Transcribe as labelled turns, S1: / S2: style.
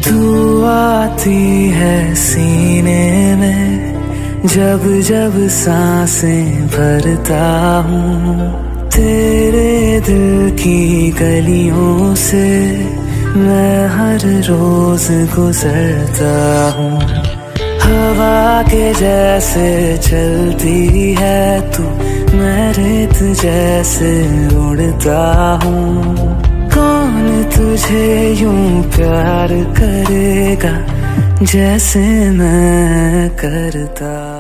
S1: तू आती है सीने में, जब जब सांसें भरता हूँ। तेरे दिल की गलियों से मैं हर रोज गुजरता हूँ। हवा के जैसे चलती है तू, मैं रेत जैसे उड़ता हूँ। कौन तुझे यूं प्यार करेगा जैसे मैं करता।